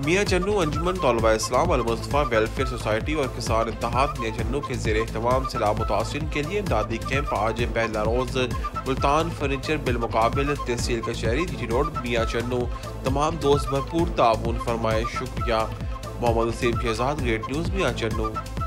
मियाँ Channu Anjuman Talaba Islam Al Mustafa welfare society और किसान इत्तेहाद मियाँ चन्नू के ज़ेर एहतमाम सैलाब मुतासिरीन के लिए इमदादी कैंप आज पहला रोज़ मुल्तान फर्नीचर बिलमुकाबिल तहसील कचहरी जीटी रोड मियाँ चन्नू। तमाम दोस्त भरपूर ताउन फरमाए शुक्रिया। Muhammad Waseem Shahzad, great news Mian Channu.